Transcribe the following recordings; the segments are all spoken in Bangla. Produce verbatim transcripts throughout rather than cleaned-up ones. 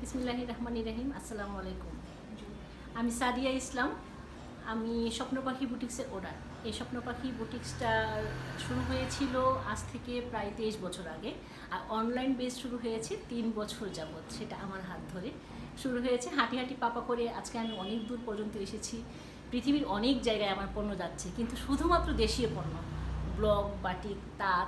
বিসমিল্লাহির রহমানির রহিম। আসসালামু আলাইকুম। আমি সাদিয়া ইসলাম। আমি স্বপ্ন পাখি বুটিক্সের ওনার। এই স্বপ্ন পাখি বুটিক্সটা শুরু হয়েছিল আজ থেকে প্রায় তেইশ বছর আগে, আর অনলাইন বেস শুরু হয়েছে তিন বছর যাবৎ। সেটা আমার হাত ধরে শুরু হয়েছে। হাঁটি হাঁটি পাপা করে আজকে আমি অনেক দূর পর্যন্ত এসেছি। পৃথিবীর অনেক জায়গায় আমার পণ্য যাচ্ছে, কিন্তু শুধুমাত্র দেশীয় পণ্য, ব্লক, বাটিক, তাঁত,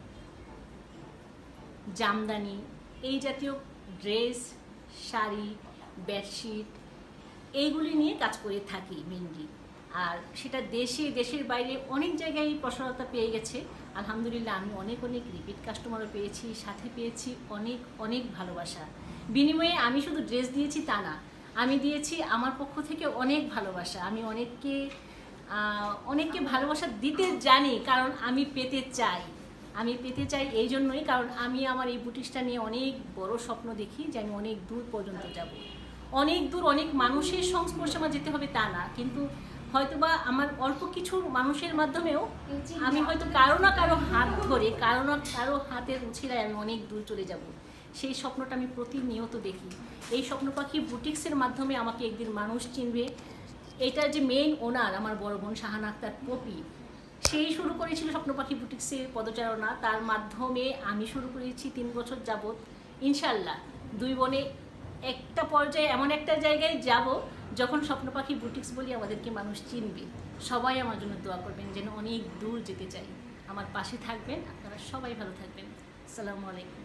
জামদানি, এই জাতীয় ড্রেস, শাড়ি, বেডশিট, এইগুলি নিয়ে কাজ করে থাকি মেনলি। আর সেটা দেশে দেশের বাইরে অনেক জায়গায় প্রসারতা পেয়ে গেছে। আলহামদুলিল্লাহ, আমি অনেক অনেক রিপিট কাস্টমারও পেয়েছি, সাথে পেয়েছি অনেক অনেক ভালোবাসা। বিনিময়ে আমি শুধু ড্রেস দিয়েছি তা না, আমি দিয়েছি আমার পক্ষ থেকে অনেক ভালোবাসা। আমি অনেককে অনেককে ভালোবাসা দিতে জানি, কারণ আমি পেতে চাই। আমি পেতে চাই এই জন্যই, কারণ আমি আমার এই বুটিক্সটা নিয়ে অনেক বড় স্বপ্ন দেখি যে আমি অনেক দূর পর্যন্ত যাব। অনেক দূর অনেক মানুষের সংস্পর্শে আমার যেতে হবে তা না, কিন্তু হয়তোবা আমার অল্প কিছু মানুষের মাধ্যমেও আমি হয়তো কারো না কারো হাত ধরে, কারো না কারো হাতের উছিলায় আমি অনেক দূর চলে যাব। সেই স্বপ্নটা আমি প্রতিনিয়ত দেখি। এই স্বপ্ন পাখি বুটিক্সের মাধ্যমে আমাকে একদিন মানুষ চিনবে। এটার যে মেইন ওনার আমার বড় বোন শাহানা আক্তার পপি, সেই শুরু করেছিল স্বপ্ন পাখি বুটিক্সের পদচারণা। তার মাধ্যমে আমি শুরু করেছি তিন বছর যাবৎ। ইনশাল্লাহ দুই বোনে একটা পর্যায়ে এমন একটা জায়গায় যাব যখন স্বপ্ন পাখি বুটিক্স বলি আমাদেরকে মানুষ চিনবে। সবাই আমার জন্য দোয়া করবেন, যেন অনেক দূর যেতে চাই। আমার পাশে থাকবেন, আপনারা সবাই ভালো থাকবেন। আসসালামু আলাইকুম।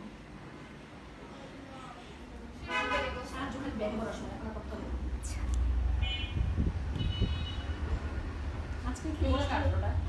আজকে